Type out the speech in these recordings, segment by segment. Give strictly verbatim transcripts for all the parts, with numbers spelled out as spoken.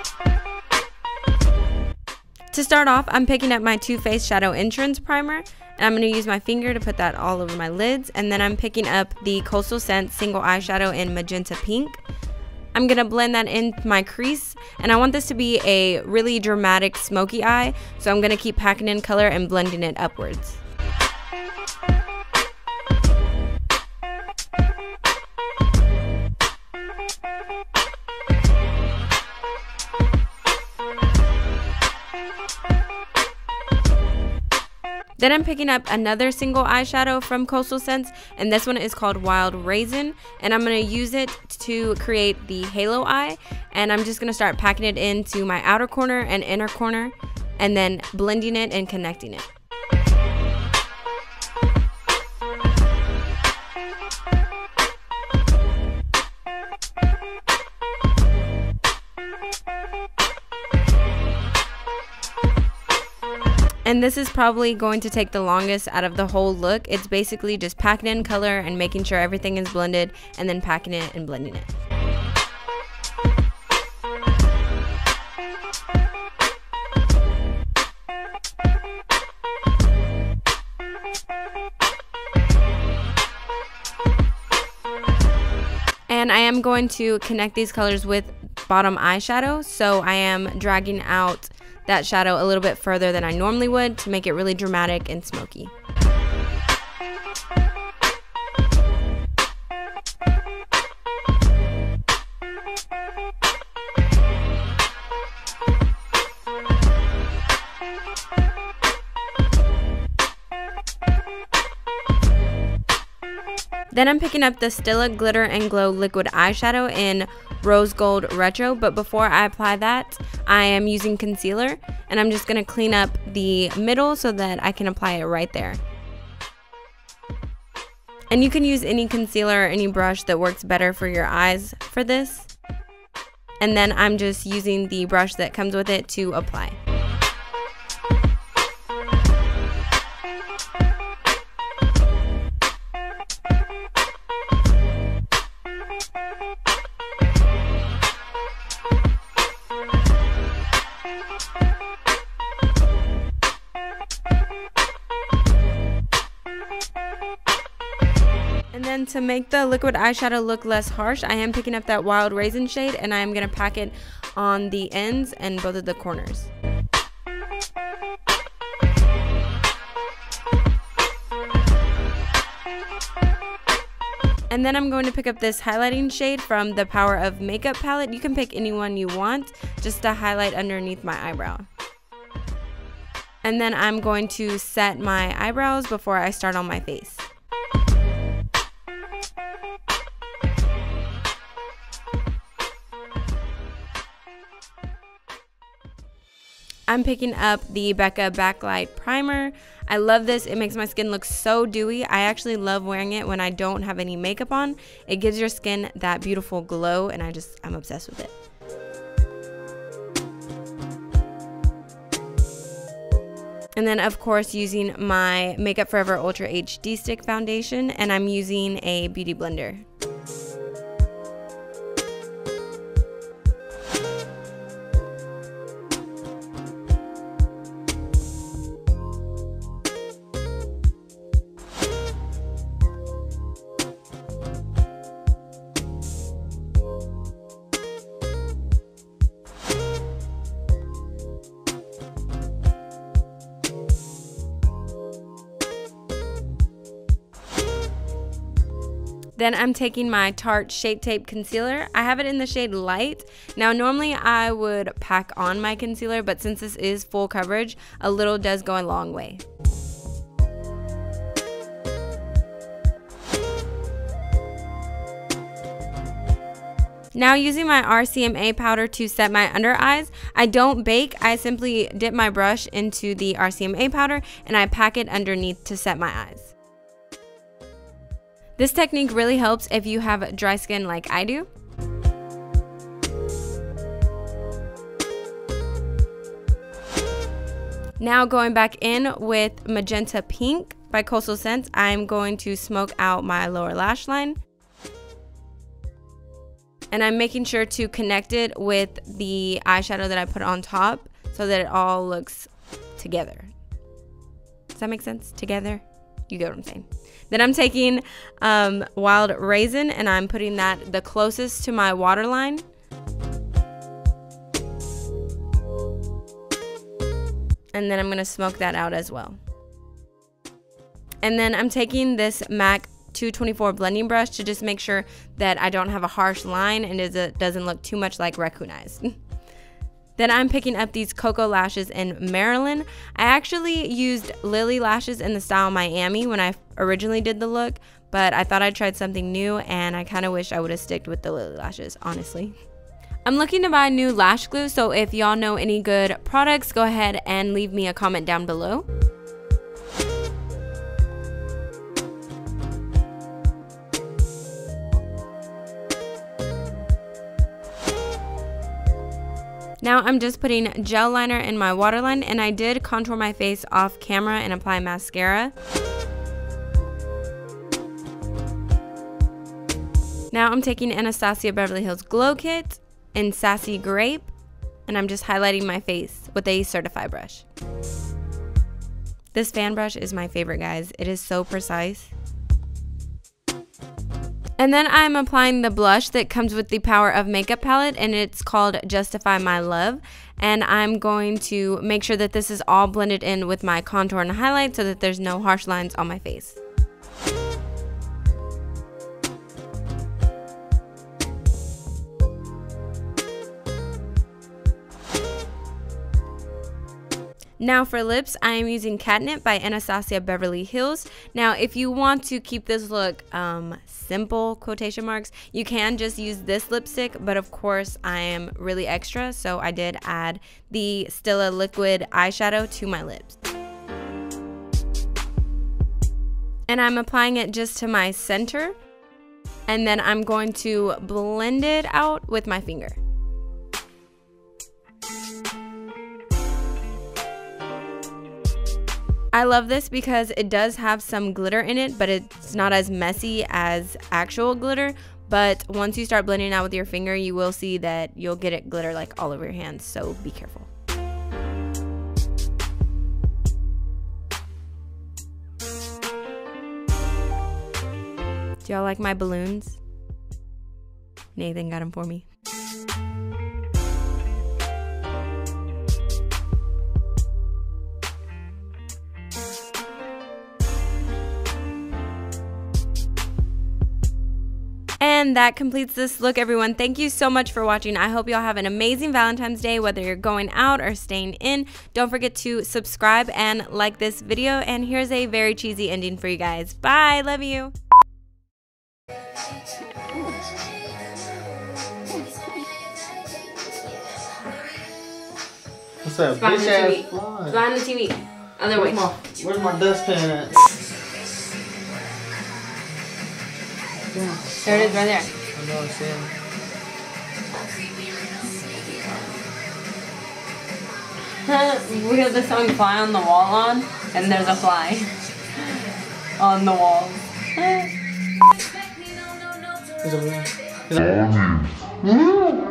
To start off, I'm picking up my Too Faced Shadow Entrance Primer, and I'm going to use my finger to put that all over my lids, and then I'm picking up the Coastal Scents Single Eyeshadow in Magenta Pink. I'm going to blend that into my crease, and I want this to be a really dramatic smoky eye, so I'm going to keep packing in color and blending it upwards. Then I'm picking up another single eyeshadow from Coastal Scents, and this one is called Wild Raisin, and I'm going to use it to create the halo eye, and I'm just going to start packing it into my outer corner and inner corner, and then blending it and connecting it. And this is probably going to take the longest out of the whole look. It's basically just packing in color and making sure everything is blended, and then packing it and blending it. And I am going to connect these colors with bottom eyeshadow, so I am dragging out that shadow a little bit further than I normally would to make it really dramatic and smoky. Then I'm picking up the Stila Glitter and Glow Liquid Eyeshadow in Rose Gold Retro, but before I apply that, I am using concealer, and I'm just going to clean up the middle so that I can apply it right there. And you can use any concealer or any brush that works better for your eyes for this. And then I'm just using the brush that comes with it to apply. And then to make the liquid eyeshadow look less harsh, I am picking up that Wild Raisin shade, and I am going to pack it on the ends and both of the corners. And then I'm going to pick up this highlighting shade from the Power of Makeup palette. You can pick any one you want, just to highlight underneath my eyebrow. And then I'm going to set my eyebrows before I start on my face. I'm picking up the Becca Backlight Primer. I love this. It makes my skin look so dewy. I actually love wearing it when I don't have any makeup on. It gives your skin that beautiful glow, and I just, I'm obsessed with it. And then, of course, using my Makeup Forever Ultra H D Stick Foundation, and I'm using a beauty blender. Then I'm taking my Tarte Shape Tape Concealer. I have it in the shade Light. Now normally I would pack on my concealer, but since this is full coverage, a little does go a long way. Now using my R C M A powder to set my under eyes, I don't bake. I simply dip my brush into the R C M A powder and I pack it underneath to set my eyes. This technique really helps if you have dry skin like I do. Now going back in with Magenta Pink by Coastal Scents, I'm going to smoke out my lower lash line. And I'm making sure to connect it with the eyeshadow that I put on top so that it all looks together. Does that make sense? Together? You get what I'm saying. Then I'm taking um, Wild Raisin and I'm putting that the closest to my waterline. And then I'm going to smoke that out as well. And then I'm taking this MAC two twenty-four blending brush to just make sure that I don't have a harsh line and it doesn't look too much like raccoon eyes. Then I'm picking up these Cocoa Lashes in Maryland. I actually used Lily lashes in the style Miami when I originally did the look, but I thought I tried something new and I kind of wish I would have sticked with the Lily lashes, honestly. I'm looking to buy new lash glue, so if y'all know any good products, go ahead and leave me a comment down below. Now I'm just putting gel liner in my waterline, and I did contour my face off camera and apply mascara. Now I'm taking Anastasia Beverly Hills Glow Kit in Sassy Grape, and I'm just highlighting my face with a Certify brush. This fan brush is my favorite, guys. It is so precise. And then I'm applying the blush that comes with the Power of Makeup palette, and it's called Justify My Love. And I'm going to make sure that this is all blended in with my contour and highlight so that there's no harsh lines on my face. Now for lips, I am using Catnip by Anastasia Beverly Hills. Now if you want to keep this look um, simple, quotation marks, you can just use this lipstick, but of course I am really extra, so I did add the Stila liquid eyeshadow to my lips. And I'm applying it just to my center, and then I'm going to blend it out with my finger. I love this because it does have some glitter in it, but it's not as messy as actual glitter. But once you start blending out with your finger, you will see that you'll get it glitter like all over your hands, so be careful. Do y'all like my balloons? Nathan got them for me. And that completes this look, everyone. Thank you so much for watching. I hope y'all have an amazing Valentine's Day, whether you're going out or staying in. Don't forget to subscribe and like this video. And here's a very cheesy ending for you guys. Bye. Love you. What's that? Bitch ass fly. Behind the T V. Other way. Where's my, where's my dustpan at? There it is, right there. I know, I see him. We have the song Fly on the Wall on, and there's a fly on the wall. He's over there. He's over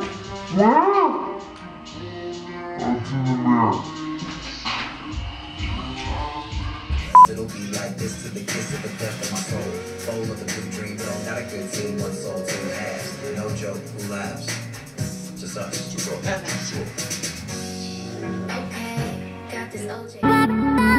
It'll be like this to the kiss of the death of my soul. Soul of a new dream, don't got a good team, one soul, two halves. No joke, who laughs? Just us. Okay, got this O J.